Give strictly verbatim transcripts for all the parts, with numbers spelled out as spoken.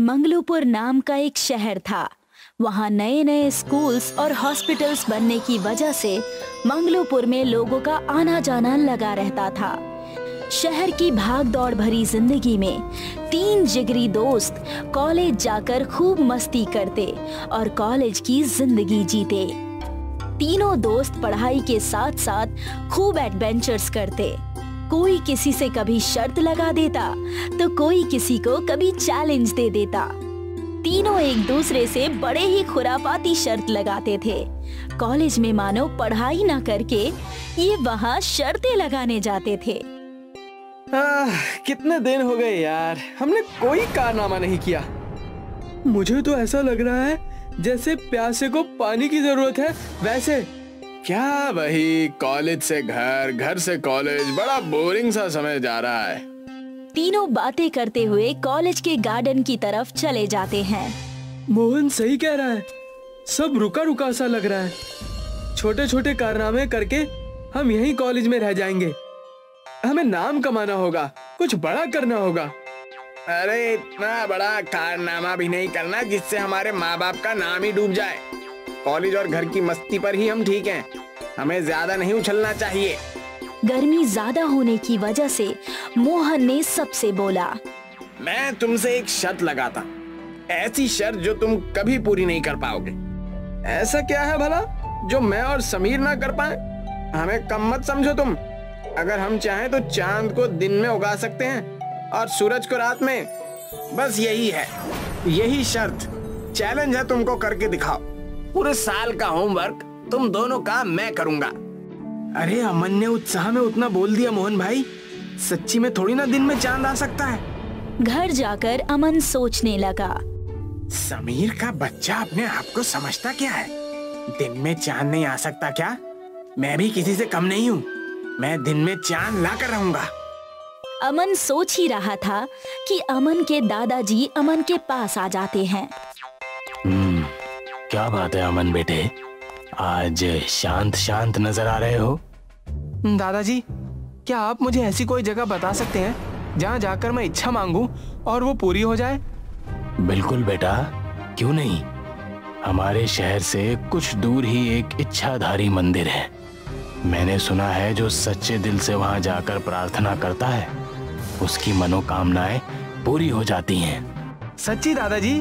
मंगलूपुर नाम का एक शहर था। वहाँ नए नए स्कूल्स और हॉस्पिटल्स बनने की वजह से मंगलूपुर में लोगों का आना जाना लगा रहता था। शहर की भाग दौड़ भरी जिंदगी में तीन जिगरी दोस्त कॉलेज जाकर खूब मस्ती करते और कॉलेज की जिंदगी जीते। तीनों दोस्त पढ़ाई के साथ साथ खूब एडवेंचर्स करते। कोई किसी से कभी शर्त लगा देता तो कोई किसी को कभी चैलेंज दे देता। तीनों एक दूसरे से बड़े ही खुरापाती शर्त लगाते थे। कॉलेज में मानो पढ़ाई ना करके ये वहाँ शर्तें लगाने जाते थे। आह, कितने दिन हो गए यार, हमने कोई कारनामा नहीं किया। मुझे तो ऐसा लग रहा है जैसे प्यासे को पानी की जरूरत है वैसे। क्या वही कॉलेज से घर, घर से कॉलेज, बड़ा बोरिंग सा समय जा रहा है। तीनों बातें करते हुए कॉलेज के गार्डन की तरफ चले जाते हैं। मोहन सही कह रहा है, सब रुका रुका सा लग रहा है। छोटे छोटे कारनामे करके हम यहीं कॉलेज में रह जाएंगे। हमें नाम कमाना होगा, कुछ बड़ा करना होगा। अरे इतना बड़ा कारनामा भी नहीं करना जिससे हमारे माँ बाप का नाम ही डूब जाए। कॉलेज और घर की मस्ती पर ही हम ठीक हैं, हमें ज्यादा नहीं उछलना चाहिए। गर्मी ज्यादा होने की वजह से मोहन ने सबसे बोला, मैं तुमसे एक शर्त लगाता, ऐसी शर्त जो तुम कभी पूरी नहीं कर पाओगे। ऐसा क्या है भला जो मैं और समीर ना कर पाए? हमें कम मत समझो तुम। अगर हम चाहें तो चांद को दिन में उगा सकते हैं और सूरज को रात में। बस यही है, यही शर्त। चैलेंज है, तुमको करके दिखाओ। पूरे साल का होमवर्क तुम दोनों का मैं करूंगा। अरे अमन ने उत्साह में उतना बोल दिया मोहन भाई, सच्ची में थोड़ी ना दिन में चांद आ सकता है। घर जाकर अमन सोचने लगा, समीर का बच्चा अपने आप को समझता क्या है? दिन में चांद नहीं आ सकता क्या? मैं भी किसी से कम नहीं हूँ, मैं दिन में चांद ला कर रहूंगा। अमन सोच ही रहा था कि अमन के दादाजी अमन के पास आ जाते हैं। हम्म, क्या बात है अमन बेटे, आज शांत शांत नजर आ रहे हो। दादाजी, क्या आप मुझे ऐसी कोई जगह बता सकते हैं जहाँ जाकर मैं इच्छा मांगूं और वो पूरी हो जाए? बिल्कुल बेटा, क्यों नहीं। हमारे शहर से कुछ दूर ही एक इच्छाधारी मंदिर है। मैंने सुना है जो सच्चे दिल से वहां जाकर प्रार्थना करता है उसकी मनोकामनाएं पूरी हो जाती हैं। सच्ची दादाजी?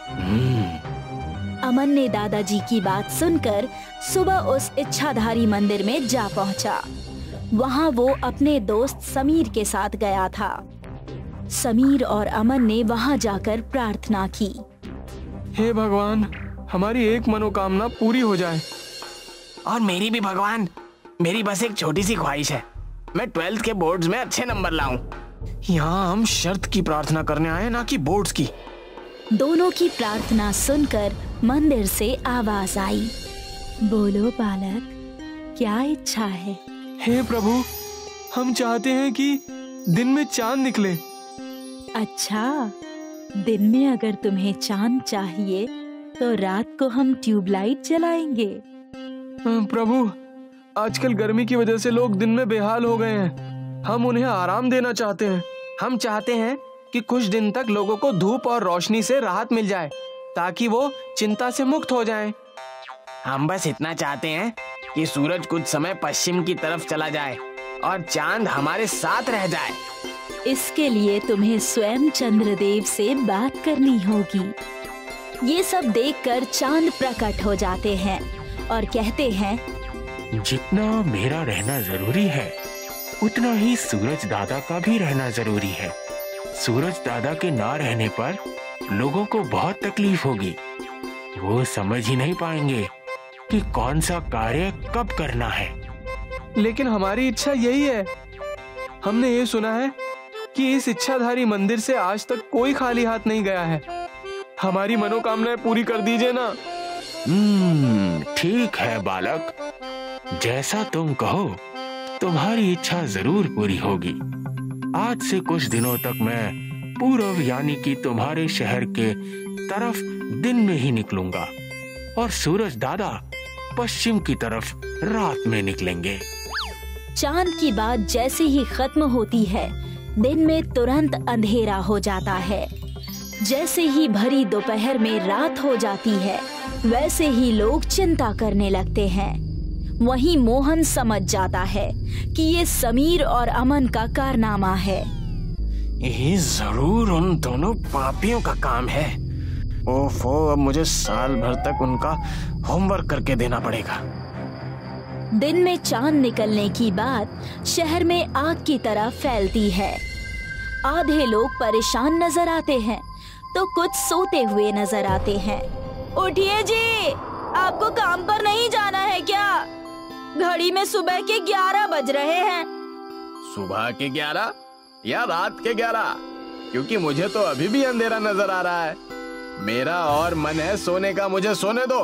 हम्म। अमन ने दादाजी की बात सुनकर सुबह उस इच्छाधारी मंदिर में जा पहुंचा। वहां वो अपने दोस्त समीर के साथ गया था। समीर और अमन ने वहां जाकर प्रार्थना की, हे भगवान, हमारी एक मनोकामना पूरी हो जाए। और मेरी भी भगवान, मेरी बस एक छोटी सी ख्वाहिश है, मैं ट्वेल्थ के बोर्ड्स में अच्छे नंबर लाऊं। यहाँ हम शर्त की प्रार्थना करने आए, ना कि बोर्ड्स की। दोनों की प्रार्थना सुनकर मंदिर से आवाज आई, बोलो बालक, क्या इच्छा है? हे प्रभु, हम चाहते हैं कि दिन में चांद निकले। अच्छा, दिन में अगर तुम्हें चांद चाहिए तो रात को हम ट्यूबलाइट जलाएंगे। प्रभु, आजकल गर्मी की वजह से लोग दिन में बेहाल हो गए हैं, हम उन्हें आराम देना चाहते हैं। हम चाहते हैं कि कुछ दिन तक लोगों को धूप और रोशनी से राहत मिल जाए ताकि वो चिंता से मुक्त हो जाएं। हम बस इतना चाहते हैं कि सूरज कुछ समय पश्चिम की तरफ चला जाए और चांद हमारे साथ रह जाए। इसके लिए तुम्हें स्वयं चंद्रदेव से बात करनी होगी। ये सब देखकर चांद प्रकट हो जाते हैं और कहते हैं, जितना मेरा रहना जरूरी है उतना ही सूरज दादा का भी रहना जरूरी है। सूरज दादा के ना रहने पर लोगों को बहुत तकलीफ होगी। वो समझ ही नहीं पाएंगे कि कौन सा कार्य कब करना है। लेकिन हमारी इच्छा यही है। हमने ये सुना है कि इस इच्छाधारी मंदिर से आज तक कोई खाली हाथ नहीं गया है। हमारी मनोकामनाएं पूरी कर दीजिए ना। हम्म, ठीक है बालक, जैसा तुम कहो तुम्हारी इच्छा जरूर पूरी होगी। आज से कुछ दिनों तक मैं पूर्व यानी कि तुम्हारे शहर के तरफ दिन में ही निकलूंगा और सूरज दादा पश्चिम की तरफ रात में निकलेंगे। चांद की बात जैसे ही खत्म होती है, दिन में तुरंत अंधेरा हो जाता है। जैसे ही भरी दोपहर में रात हो जाती है, वैसे ही लोग चिंता करने लगते हैं। वहीं मोहन समझ जाता है कि ये समीर और अमन का कारनामा है। ये जरूर उन दोनों पापियों का काम है। ओफो, अब मुझे साल भर तक उनका होमवर्क करके देना पड़ेगा। दिन में चांद निकलने की बात शहर में आग की तरह फैलती है। आधे लोग परेशान नजर आते हैं तो कुछ सोते हुए नजर आते हैं। उठिए जी, आपको काम पर नहीं जाना है क्या? घड़ी में सुबह के ग्यारह बज रहे हैं। सुबह के ग्यारह या रात के ग्यारह? क्योंकि मुझे तो अभी भी अंधेरा नजर आ रहा है। मेरा और मन है सोने का, मुझे सोने दो।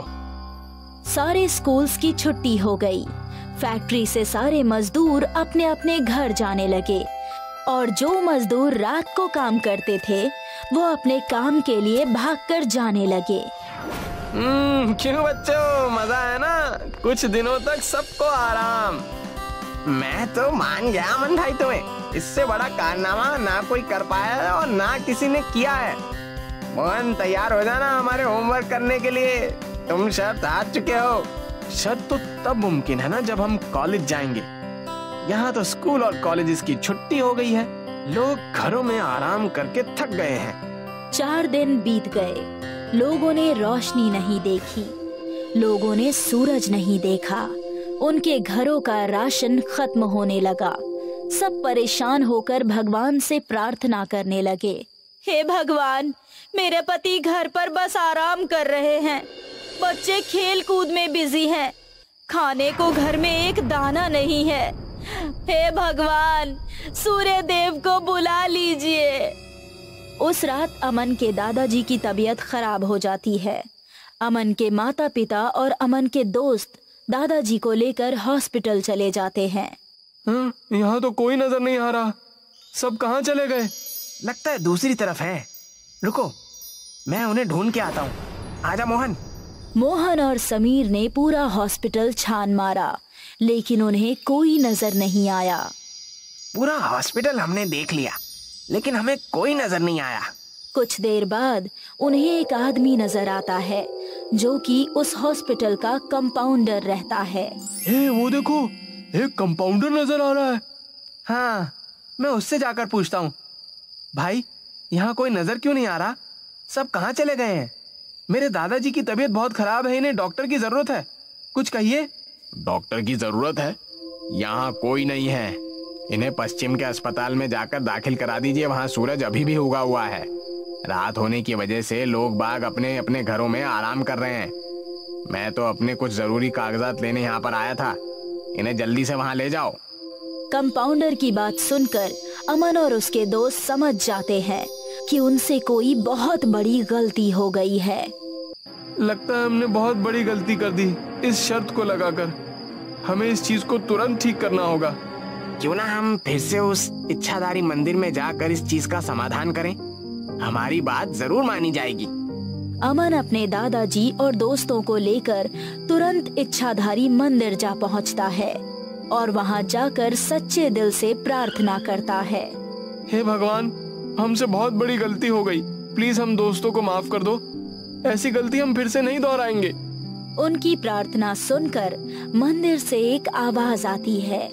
सारे स्कूल्स की छुट्टी हो गई। फैक्ट्री से सारे मजदूर अपने अपने घर जाने लगे और जो मजदूर रात को काम करते थे वो अपने काम के लिए भागकर जाने लगे। हम्म, क्यों बच्चों, मजा है ना? कुछ दिनों तक सबको आराम। मैं तो मान गया अमन भाई तुम्हें। इससे बड़ा कारनामा ना कोई कर पाया है और ना किसी ने किया है। मोहन, तैयार हो जाना हमारे होमवर्क करने के लिए। तुम शर्त हार चुके हो। शर्त तो तब मुमकिन है ना जब हम कॉलेज जाएंगे। यहाँ तो स्कूल और कॉलेजेस की छुट्टी हो गई है। लोग घरों में आराम करके थक गए हैं। चार दिन बीत गए। लोगों ने रोशनी नहीं देखी, लोगों ने सूरज नहीं देखा। उनके घरों का राशन खत्म होने लगा। सब परेशान होकर भगवान से प्रार्थना करने लगे। हे भगवान, मेरे पति घर पर बस आराम कर रहे हैं। बच्चे खेल कूद में बिजी हैं। खाने को घर में एक दाना नहीं है। हे भगवान, सूर्य देव को बुला लीजिए। उस रात अमन के दादाजी की तबीयत खराब हो जाती है। अमन के माता पिता और अमन के दोस्त दादाजी को लेकर हॉस्पिटल चले जाते हैं। हाँ, यहाँ तो कोई नजर नहीं आ रहा। सब कहाँ चले गए? लगता है दूसरी तरफ है। रुको, मैं उन्हें ढूंढ के आता हूँ। आजा मोहन। मोहन और समीर ने पूरा हॉस्पिटल छान मारा, लेकिन उन्हें कोई नजर नहीं आया। पूरा हॉस्पिटल हमने देख लिया, लेकिन हमें कोई नजर नहीं आया। कुछ देर बाद उन्हें एक आदमी नजर आता है जो कि उस हॉस्पिटल का कंपाउंडर रहता है। हे, वो देखो, एक कंपाउंडर नजर आ रहा है। हाँ, मैं उससे जाकर पूछता हूँ। भाई, यहाँ कोई नजर क्यों नहीं आ रहा? सब कहाँ चले गए हैं? मेरे दादाजी की तबीयत बहुत खराब है, इन्हें डॉक्टर की जरूरत है। कुछ कहिए। डॉक्टर की जरूरत है? यहाँ कोई नहीं है। इन्हें पश्चिम के अस्पताल में जाकर दाखिल करा दीजिए। वहाँ सूरज अभी भी उगा हुआ है। रात होने की वजह से लोग बाग अपने अपने घरों में आराम कर रहे हैं। मैं तो अपने कुछ जरूरी कागजात लेने यहाँ पर आया था। इन्हें जल्दी से वहाँ ले जाओ। कंपाउंडर की बात सुनकर अमन और उसके दोस्त समझ जाते हैं कि उनसे कोई बहुत बड़ी गलती हो गई है। लगता है हमने बहुत बड़ी गलती कर दी इस शर्त को लगाकर। हमें इस चीज को तुरंत ठीक करना होगा। क्यों ना हम फिर से उस इच्छाधारी मंदिर में जाकर इस चीज का समाधान करें? हमारी बात जरूर मानी जाएगी। अमन अपने दादाजी और दोस्तों को लेकर तुरंत इच्छाधारी मंदिर जा पहुंचता है और वहां जाकर सच्चे दिल से प्रार्थना करता है। हे भगवान, हमसे बहुत बड़ी गलती हो गई। प्लीज हम दोस्तों को माफ कर दो। ऐसी गलती हम फिर से नहीं दोहराएंगे। उनकी प्रार्थना सुनकर मंदिर से एक आवाज आती है।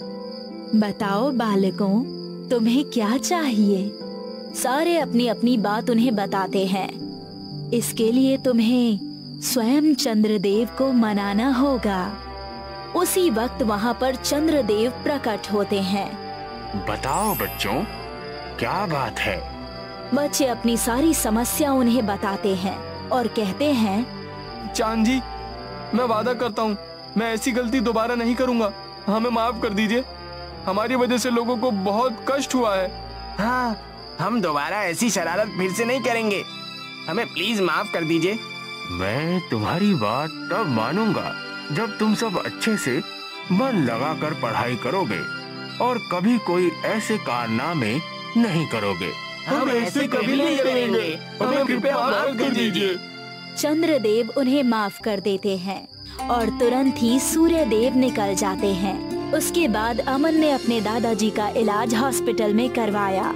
बताओ बालकों, तुम्हें क्या चाहिए? सारे अपनी अपनी बात उन्हें बताते हैं। इसके लिए तुम्हें स्वयं चंद्रदेव को मनाना होगा। उसी वक्त वहाँ पर चंद्रदेव प्रकट होते हैं। बताओ बच्चों, क्या बात है? बच्चे अपनी सारी समस्या उन्हें बताते हैं और कहते हैं, चांद जी, मैं वादा करता हूँ मैं ऐसी गलती दोबारा नहीं करूँगा। हमें माफ कर दीजिए। हमारी वजह से लोगों को बहुत कष्ट हुआ है। हाँ, हम दोबारा ऐसी शरारत फिर से नहीं करेंगे। हमें प्लीज माफ कर दीजिए। मैं तुम्हारी बात तब मानूंगा जब तुम सब अच्छे से मन लगाकर पढ़ाई करोगे और कभी कोई ऐसे कारनामे नहीं करोगे। हम ऐसे कभी नहीं करेंगे। हमें कृपया माफ कर दीजिए। चंद्रदेव उन्हें माफ कर देते हैं और तुरंत ही सूर्य देव निकल जाते हैं। उसके बाद अमन ने अपने दादाजी का इलाज हॉस्पिटल में करवाया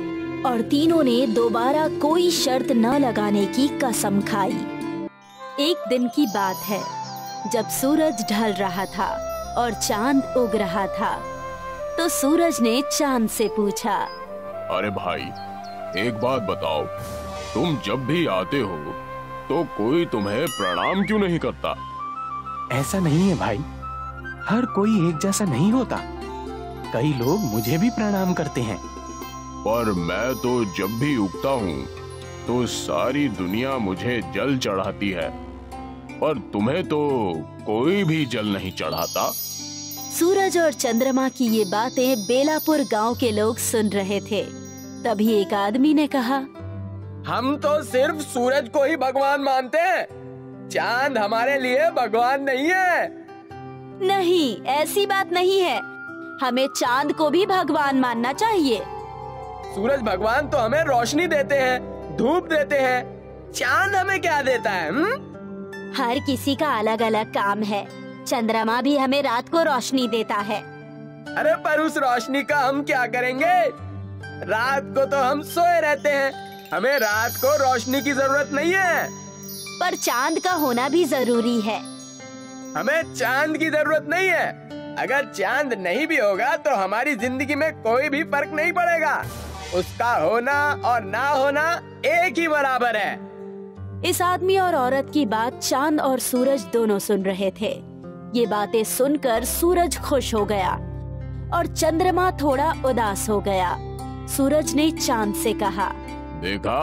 और तीनों ने दोबारा कोई शर्त न लगाने की कसम खाई। एक दिन की बात है, जब सूरज ढल रहा था और चांद उग रहा था, तो सूरज ने चांद से पूछा, अरे भाई, एक बात बताओ, तुम जब भी आते हो तो कोई तुम्हें प्रणाम क्यों नहीं करता? ऐसा नहीं है भाई, हर कोई एक जैसा नहीं होता। कई लोग मुझे भी प्रणाम करते हैं। पर मैं तो जब भी उगता हूँ तो सारी दुनिया मुझे जल चढ़ाती है, पर तुम्हें तो कोई भी जल नहीं चढ़ाता। सूरज और चंद्रमा की ये बातें बेलापुर गांव के लोग सुन रहे थे। तभी एक आदमी ने कहा, हम तो सिर्फ सूरज को ही भगवान मानते हैं, चांद हमारे लिए भगवान नहीं है। नहीं, ऐसी बात नहीं है, हमें चांद को भी भगवान मानना चाहिए। सूरज भगवान तो हमें रोशनी देते हैं, धूप देते हैं, चांद हमें क्या देता है? हुँ? हर किसी का अलग अलग काम है। चंद्रमा भी हमें रात को रोशनी देता है। अरे पर उस रोशनी का हम क्या करेंगे? रात को तो हम सोए रहते हैं, हमें रात को रोशनी की जरूरत नहीं है। पर चांद का होना भी जरूरी है। हमें चांद की जरूरत नहीं है। अगर चांद नहीं भी होगा तो हमारी जिंदगी में कोई भी फर्क नहीं पड़ेगा। उसका होना और ना होना एक ही बराबर है। इस आदमी और औरत की बात चांद और सूरज दोनों सुन रहे थे। ये बातें सुनकर सूरज खुश हो गया और चंद्रमा थोड़ा उदास हो गया। सूरज ने चांद से कहा, देखा,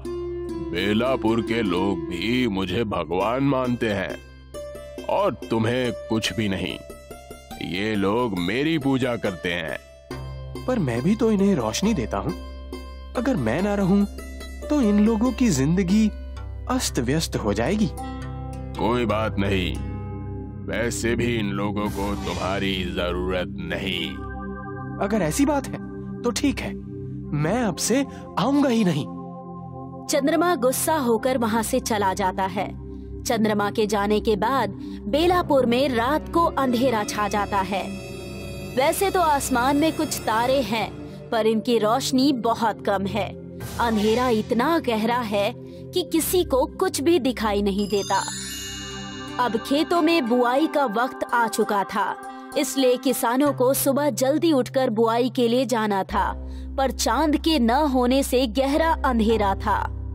बेलापुर के लोग भी मुझे भगवान मानते हैं और तुम्हें कुछ भी नहीं। ये लोग मेरी पूजा करते हैं। पर मैं भी तो इन्हें रोशनी देता हूँ। अगर मैं ना रहूं तो इन लोगों की जिंदगी अस्त व्यस्त हो जाएगी। कोई बात नहीं, वैसे भी इन लोगों को तुम्हारी जरूरत नहीं। अगर ऐसी बात है तो ठीक है, मैं अब से आऊंगा ही नहीं। चंद्रमा गुस्सा होकर वहाँ से चला जाता है। चंद्रमा के जाने के बाद बेलापुर में रात को अंधेरा छा जाता है। वैसे तो आसमान में कुछ तारे हैं, पर इनकी रोशनी बहुत कम है। अंधेरा इतना गहरा है कि किसी को कुछ भी दिखाई नहीं देता। अब खेतों में बुआई का वक्त आ चुका था, इसलिए किसानों को सुबह जल्दी उठकर बुआई के लिए जाना था, पर चांद के न होने से गहरा अंधेरा था।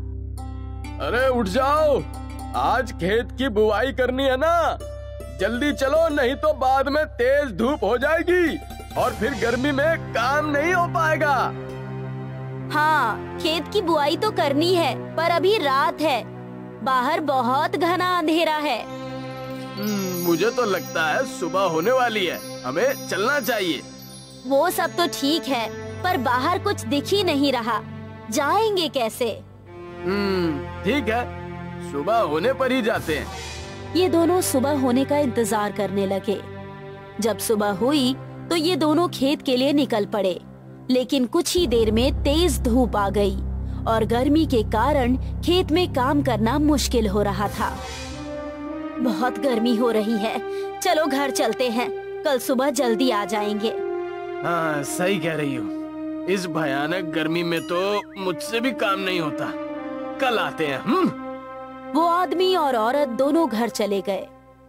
अरे उठ जाओ, आज खेत की बुआई करनी है ना, जल्दी चलो, नहीं तो बाद में तेज धूप हो जाएगी और फिर गर्मी में काम नहीं हो पाएगा। हाँ, खेत की बुआई तो करनी है, पर अभी रात है, बाहर बहुत घना अंधेरा है। मुझे तो लगता है सुबह होने वाली है, हमें चलना चाहिए। वो सब तो ठीक है, पर बाहर कुछ दिख ही नहीं रहा, जाएंगे कैसे? हम्म, ठीक है, सुबह होने पर ही जाते हैं। ये दोनों सुबह होने का इंतजार करने लगे। जब सुबह हुई तो ये दोनों खेत के लिए निकल पड़े, लेकिन कुछ ही देर में तेज धूप आ गई और गर्मी के कारण खेत में काम करना मुश्किल हो रहा था। बहुत गर्मी हो रही है, चलो घर चलते हैं, कल सुबह जल्दी आ जाएंगे। हाँ, सही कह रही हो, इस भयानक गर्मी में तो मुझसे भी काम नहीं होता, कल आते हैं। हम्म। वो आदमी और औरत दोनों घर चले गए।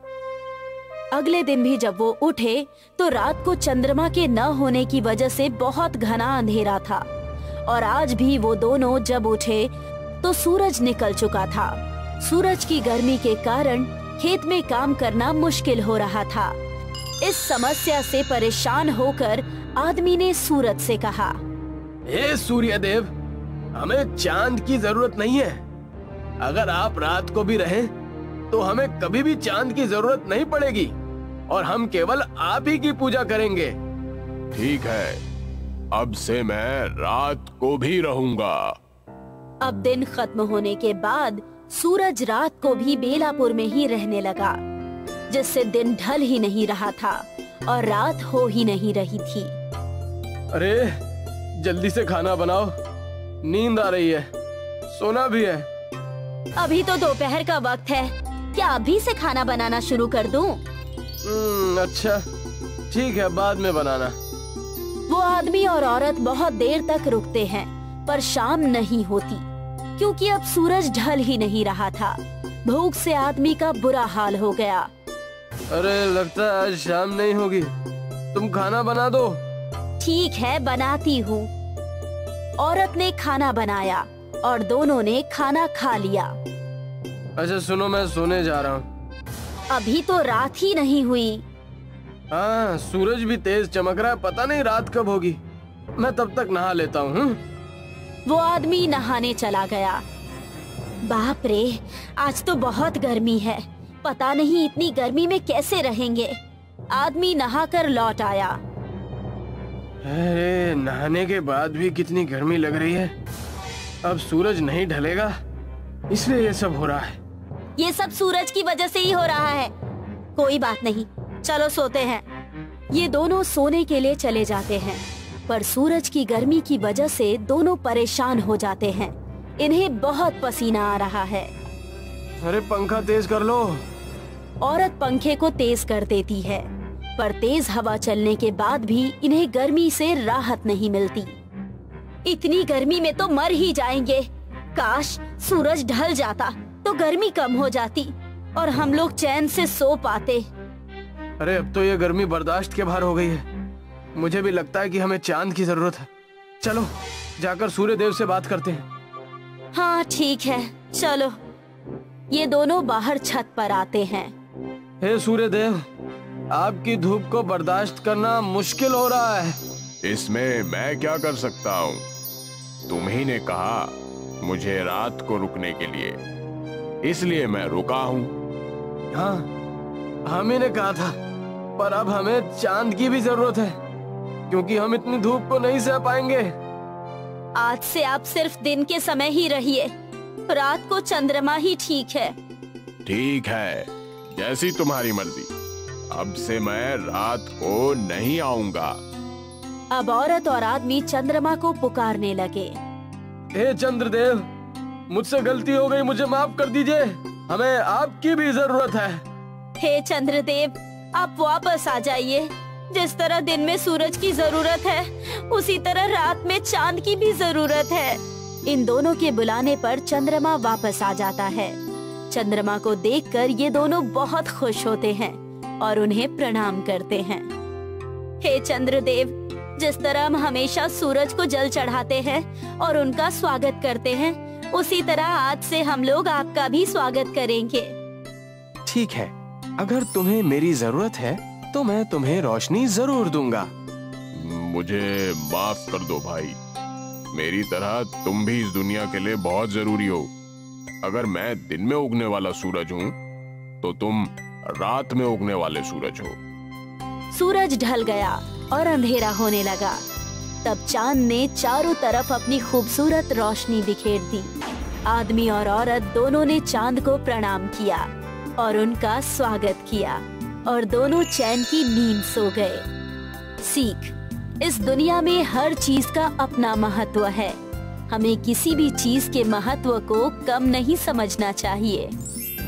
अगले दिन भी जब वो उठे तो रात को चंद्रमा के न होने की वजह से बहुत घना अंधेरा था, और आज भी वो दोनों जब उठे तो सूरज निकल चुका था। सूरज की गर्मी के कारण खेत में काम करना मुश्किल हो रहा था। इस समस्या से परेशान होकर आदमी ने सूरज से कहा, हे सूर्य देव, हमें चांद की जरूरत नहीं है। अगर आप रात को भी रहें तो हमें कभी भी चांद की जरूरत नहीं पड़ेगी और हम केवल आप ही की पूजा करेंगे। ठीक है, अब से मैं रात को भी रहूंगा। अब दिन खत्म होने के बाद सूरज रात को भी बेलापुर में ही रहने लगा, जिससे दिन ढल ही नहीं रहा था और रात हो ही नहीं रही थी। अरे जल्दी से खाना बनाओ, नींद आ रही है, सोना भी है। अभी तो दोपहर का वक्त है, क्या अभी से खाना बनाना शुरू कर दूं? हम्म, अच्छा ठीक है, बाद में बनाना। वो आदमी और औरत बहुत देर तक रुकते हैं, पर शाम नहीं होती, क्योंकि अब सूरज ढल ही नहीं रहा था। भूख से आदमी का बुरा हाल हो गया। अरे लगता है आज शाम नहीं होगी, तुम खाना बना दो। ठीक है, बनाती हूँ। औरत ने खाना बनाया और दोनों ने खाना खा लिया। अच्छा सुनो, मैं सोने जा रहा हूँ। अभी तो रात ही नहीं हुई। हाँ, सूरज भी तेज चमक रहा है, पता नहीं रात कब होगी। मैं तब तक नहा लेता हूँ। वो आदमी नहाने चला गया। बाप रे, आज तो बहुत गर्मी है, पता नहीं इतनी गर्मी में कैसे रहेंगे। आदमी नहाकर लौट आया। अरे नहाने के बाद भी कितनी गर्मी लग रही है। अब सूरज नहीं ढलेगा, इसलिए ये सब हो रहा है। ये सब सूरज की वजह से ही हो रहा है। कोई बात नहीं, चलो सोते हैं। ये दोनों सोने के लिए चले जाते हैं, पर सूरज की गर्मी की वजह से दोनों परेशान हो जाते हैं। इन्हें बहुत पसीना आ रहा है। अरे पंखा तेज कर लो। औरत पंखे को तेज कर देती है, पर तेज हवा चलने के बाद भी इन्हें गर्मी से राहत नहीं मिलती। इतनी गर्मी में तो मर ही जाएंगे। काश सूरज ढल जाता तो गर्मी कम हो जाती और हम लोग चैन से सो पाते। अरे अब तो ये गर्मी बर्दाश्त के बाहर हो गई है। मुझे भी लगता है कि हमें चांद की जरूरत है। चलो जाकर सूर्य देव से बात करते हैं। हाँ ठीक है, चलो। ये दोनों बाहर छत पर आते हैं। हे सूर्य देव, आपकी धूप को बर्दाश्त करना मुश्किल हो रहा है। इसमें मैं क्या कर सकता हूँ? तुम ही ने कहा मुझे रात को रुकने के लिए, इसलिए मैं रुका हूँ। हाँ, हम ही ने कहा था, पर अब हमें चांद की भी जरूरत है, क्योंकि हम इतनी धूप को नहीं सह पाएंगे। आज से आप सिर्फ दिन के समय ही रहिए, रात को चंद्रमा ही ठीक है। ठीक है, जैसी तुम्हारी मर्जी। अब से मैं रात को नहीं आऊंगा। अब औरत और आदमी चंद्रमा को पुकारने लगे। हे चंद्रदेव, मुझसे गलती हो गई, मुझे माफ कर दीजिए। हमें आपकी भी जरूरत है। हे चंद्रदेव, आप वापस आ जाइए। जिस तरह दिन में सूरज की जरूरत है, उसी तरह रात में चांद की भी जरूरत है। इन दोनों के बुलाने पर चंद्रमा वापस आ जाता है। चंद्रमा को देखकर ये दोनों बहुत खुश होते हैं और उन्हें प्रणाम करते हैं। हे चंद्रदेव, जिस तरह हम हमेशा सूरज को जल चढ़ाते हैं और उनका स्वागत करते हैं, उसी तरह आज से हम लोग आपका भी स्वागत करेंगे। ठीक है, अगर तुम्हें मेरी जरूरत है तो मैं तुम्हें रोशनी जरूर दूंगा। मुझे माफ कर दो भाई, मेरी तरह तुम भी इस दुनिया के लिए बहुत जरूरी हो। अगर मैं दिन में उगने वाला सूरज हूँ, तो तुम रात में उगने वाले सूरज हो। सूरज ढल गया और अंधेरा होने लगा। तब चांद ने चारों तरफ अपनी खूबसूरत रोशनी बिखेर दी। आदमी और औरत दोनों ने चांद को प्रणाम किया और उनका स्वागत किया और दोनों चैन की नींद सो गए। सीख, इस दुनिया में हर चीज का अपना महत्व है। हमें किसी भी चीज के महत्व को कम नहीं समझना चाहिए।